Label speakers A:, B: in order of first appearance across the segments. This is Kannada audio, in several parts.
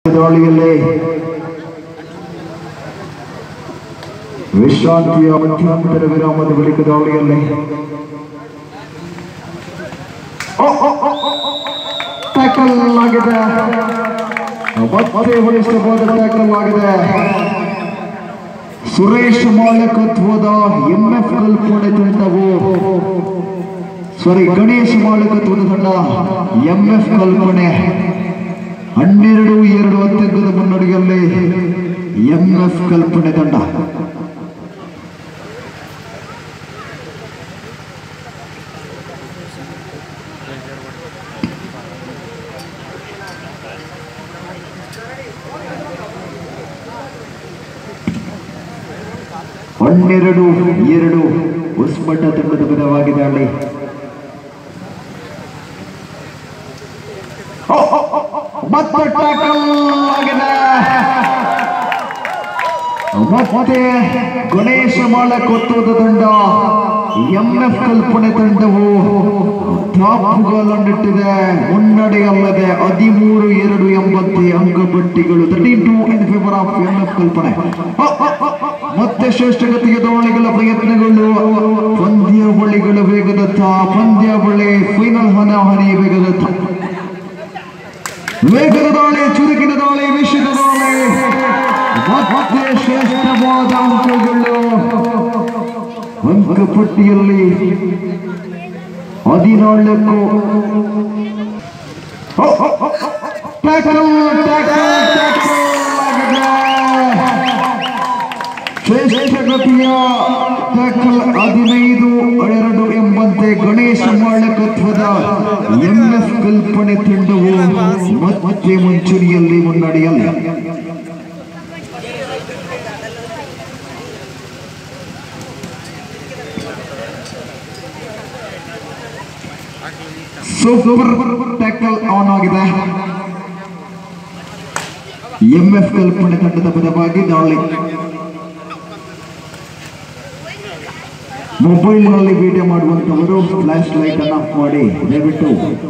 A: ದಾಳಿಯಲ್ಲಿ ವಿಶ್ರಾಂತಿಯ ಮಧ್ಯಂತರ ವಿರಾಮದ ಬಳಿಕ ದಾಳಿಯಲ್ಲಿ ಟ್ಯಾಕಲ್ ಆಗಿದೆ. ಮತ್ತೆ ಬಲಿಷ್ಠವಾದ ಟ್ಯಾಕಲ್ ಆಗಿದೆ. ಸುರೇಶ್ ಮಾಲಕತ್ವದ ಎಂಎಫ್ ಕಲ್ಪನೆ ತಂಡವು ಗಣೇಶ್ ಮಾಲಕತ್ವದ ತಂಡ ಎಂಎಫ್ ಕಲ್ಪನೆ 12-2 ಅತ್ಯಂತದ ಮುನ್ನಡೆಯಲ್ಲಿ ಎಂಎಫ್ ಕಲ್ಪನೆ ತಂಡ. ಎರಡು ಹೊಸಮಠ ತಂಡದ ಪರವಾಗಿದೆ. ಅಲ್ಲಿ ಮತ್ತೆ ಟ್ಯಾಕಲ್ ಆಗಿದೆ. ಮತ್ತೆ ಗಣೇಶ ಮಾಲಕತ್ವದ ತಂಡ ಎಂಎಫ್ ಕಲ್ಪನೆ ತಂಡವು ಟಾಪ್ಗಳನ್ನಿಟ್ಟಿದೆ. ಮುನ್ನಡೆಯಲ್ಲದೆ 13-2 ಎಂಬಂತೆ ಅಂಕಪಟ್ಟಿಗಳು 32 in favour of MF Kalpane. ಮತ್ತೆ ಶ್ರೇಷ್ಠಗತಿಗೆ ದಾಳಿಗಳ ಪ್ರಯತ್ನಗಳು. ಪಂದ್ಯಾವಳಿಗಳ ವೇಗದತ್ತ, ಪಂದ್ಯಾವಳಿ ಫೈನಲ್ ಹನಾಹನಿ ವೇಗದತ್ತ. ವೇಗದ ದಾಳಿ, ಚುರುಕಿನ ದಾಳಿ, ವಿಷಯದ ದಾಳಿ. ಮತ್ತೆ ಶ್ರೇಷ್ಠವಾದ ಅಂಕಗಳು. ಅಂಕಪಟ್ಟಿಯಲ್ಲಿ 14. ಶ್ರೇಷ್ಠಗತಿಯ ಟ್ಯಾಕಲ್ 15-2 ಎಂಬಂತೆ ಗಣೇಶ ಮಾಲಕತ್ವದ ಎಂಎಫ್ ಕಲ್ಪನೆ ತಂಡವು ಮತ್ತೆ ಮುಂಚೂಣಿಯಲ್ಲಿ ಮುನ್ನಡೆಯಲ್ಲಿ. ಸೂಪರ್ ಟ್ಯಾಕಲ್ ಆನ್ ಆಗಿದೆ. ಎಂಎಫ್ ಕಲ್ಪನೆ ತಂಡದ ಪರವಾಗಿ ದಾಳಿ. ಮೊಬೈಲ್ ನಲ್ಲಿ ವಿಡಿಯೋ ಮಾಡುವಂತವರು ಫ್ಲಾಶ್ ಲೈಟ್ ಅನ್ನು ಆಫ್ ಮಾಡಿ. ದಯವಿಟ್ಟು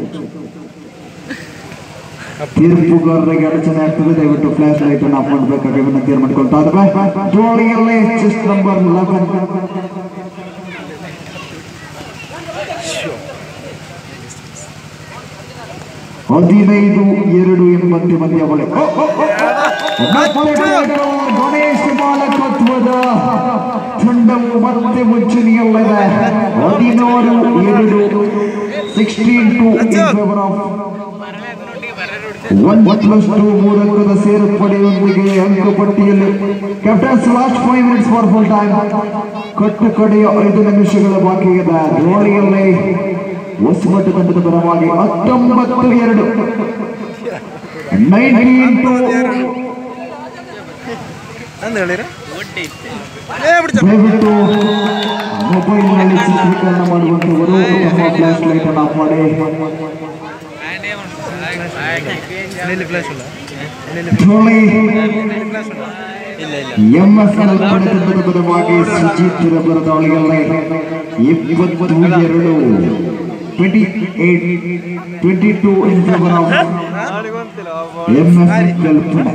A: ತೀರ್ಪುಗಾರರಿಗೆ ಅಡಚಣೆ ಆಗ್ತದೆ. ದಯವಿಟ್ಟು ಫ್ಲಾಶ್ ಲೈಟ್ ಅನ್ನು ಆಫ್ ಮಾಡಬೇಕಾಗಿ ವಿನಂತಿ ಮಾಡಿಕೊಳ್ತಾ ಇದ್ದಾರೆ. ದಾಳಿಯಲ್ಲಿ ಚೆಸ್ ನಂಬರ್ 11 15-2 ಎಂಬಂತೆ ಪಂದ್ಯಾವಳಿ. ಗಣೇಶ ಮಾಲಕತ್ವದ ತಂಡವು ಮತ್ತೆ ಮುಂಚೂಣಿಯಲ್ಲಿದೆ. 16-2 16-2 ಇನ್ ಫೇವರ್ ಆಫ್ 1+2 3 ಅಂಕದ ಸೇರ್ಪಡೆಯೊಂದಿಗೆ ಅಂಕಪಟ್ಟಿಯಲ್ಲಿ captains last 5 minutes for full time. ಕಟ್ಟು ಕಡೆಯ 5 ನಿಮಿಷಗಳ ಬಾಕಿ ಇದೆ. ದಾಳಿಯಲ್ಲಿ ಹೊಸಮಠ ತಂಡದ ಪರವಾಗಿ 19-2 19-2. ದಯವಿಟ್ಟು ಮೊಬೈಲ್ ನಲ್ಲಿ ಚಿತ್ರೀಕರಣ ಮಾಡುವಂತವರು ತಮ್ಮ ಫ್ಲಾಶ್ ಲೈಟ್ ಅನ್ನು ಆಫ್ ಮಾಡಿ. ಎಂಎಫ್ ಕಲ್ಪನೆ ತಂಡದ ಪರವಾಗಿ ಸುಜಿತ್ ರಬ್ಬರ ದಾಳಿಯಲ್ಲಿ 22 22 ಇನ್ ಫೇವರ್ ಆಫ್ ಎಂಎಫ್ ಕಲ್ಪನೆ.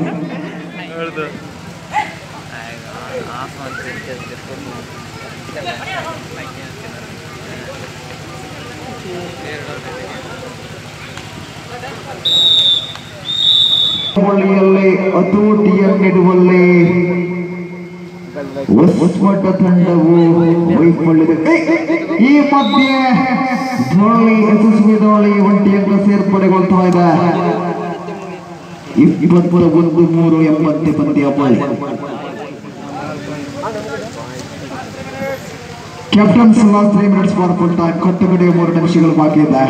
A: ಹತೋಟಿಯನ್ನಿಡುವಲ್ಲಿ ಹೊಸಮಠ ತಂಡವು ವೈಫಲ್ಯದ. ಈ ಮಧ್ಯೆ ದಾಳಿ ಯಶಸ್ವಿ ದಾಳಿ 1 ಅಂಕ ಸೇರ್ಪಡೆಗೊಳ್ತಾ ಇದೆ. 21-3 ಎಂಬಂತೆ ಪಂದ್ಯಾವಳಿ. Captains last 3 minutes for full time. ಕಟ್ಟುಕಡೆಯ 3 ನಿಮಿಷಗಳು ಬಾಕಿ ಇದೆ.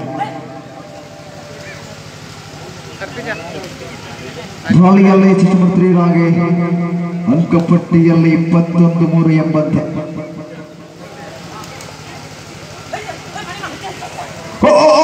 A: ದಾಳಿಯಲ್ಲಿ ಚಿತ್ರಮಂತ್ರಿಯಾಗಿ ಅಂಕಪಟ್ಟಿಯಲ್ಲಿ 21-3 ಎಂಬಂತೆ.